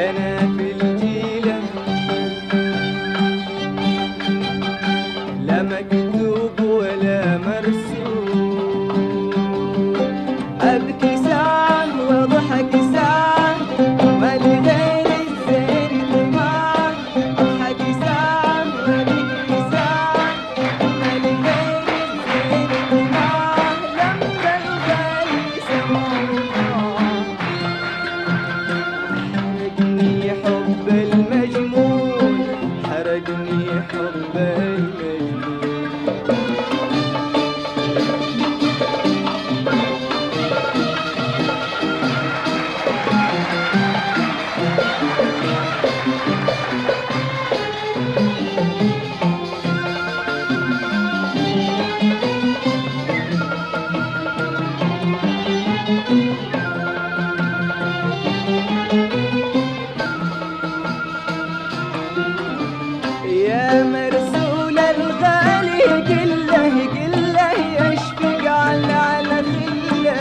لنا في الجيلة لا مكتوب ولا مرسوم. أبكي ساعة وأضحك ساعة ما لغير الزين طماع. أضحك ساعة وأبكي ساعة ما لغير الزين طماع. لما الغالي سمعوها حرقني حب المجنون، حرقني حب المجنون. يا مرسول الغالي قله قله يشفق على خله.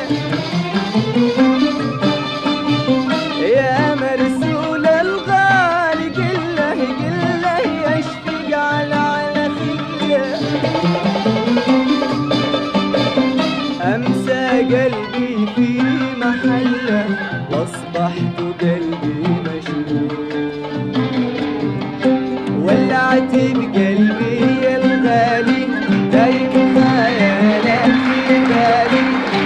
يا مرسول الغالي قله قله يشفق على خله. أمسى قلبي في محله واصبحت قلبي مشلول. ولعت بقلبي الغالي دايم خيالك في بالي.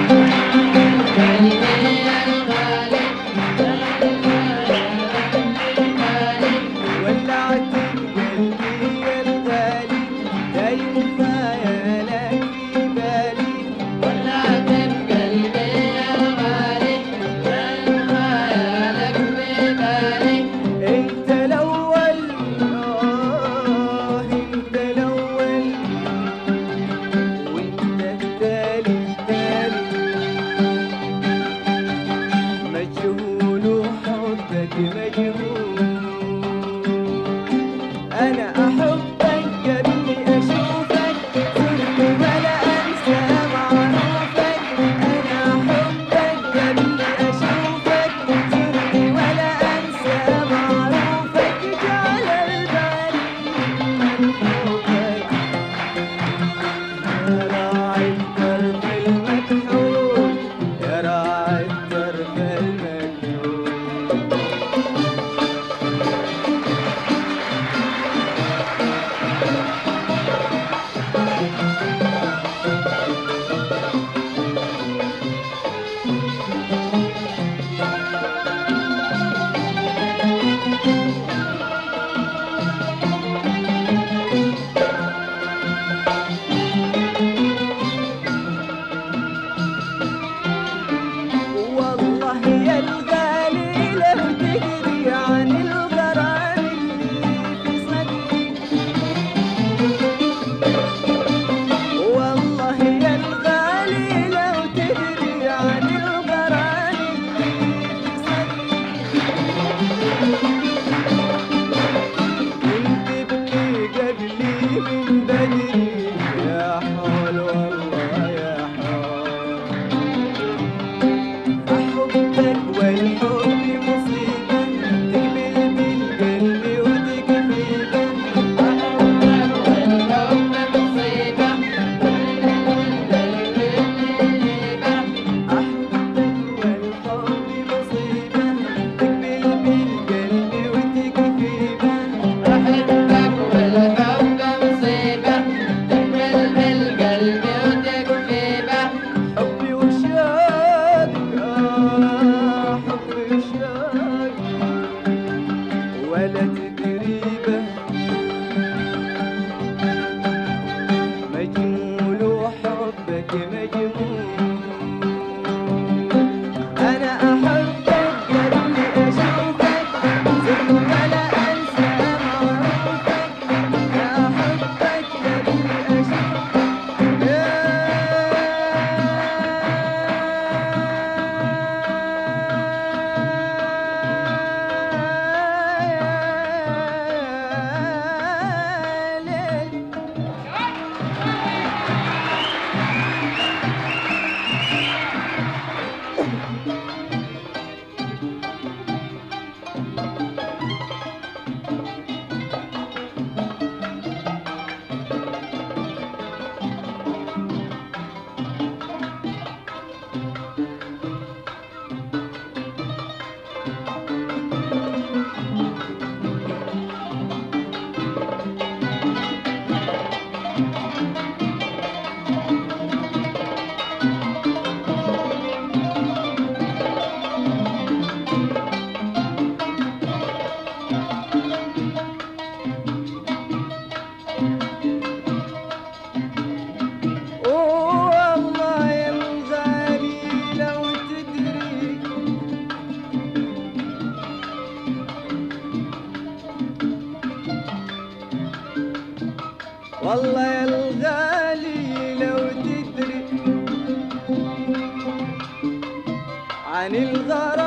ولعت بقلبي الغالي دايم خيالك في بالي. ولعت بقلبي الغالي دايم خيالك في بالي. انت الاول انت الاول وانت التالي التالي. مجهول وحبك مجهول. انا احبك قبل اشوفك صرت ولا انسى معروفك. انا احبك قبل اشوفك صرت ولا انسى معروفك. جعل البالي مكتوبك يا راعي الطرف المكحول، يا راعي الطرف المكحول. والله يا الغالي لو تدري عن الغرام اللي في صدري. والله يا الغالي لو تدري عن الغرام اللي في صدري. كنت تبكي قبلي من بدري يا حول والله يا حول. أحبك والحب مصيبة تقبل بالقلب وتكفيبه. أحبك والحب مصيبة أحبك والحب مصيبة تقبل بالقلب وتكفيبه. أحبك والحب مصيبة تقبل بالقلب وتكفيبه. حبي وشوقك حبي وشوقك ولا تدريبه. مجنون وحبك مجنون. أنا أحبك قبل أشوفك صرت ولا أنسى معروفك. أنا أحبك قبل أشوفك. والله يا الغالي لو تدري عن الغرام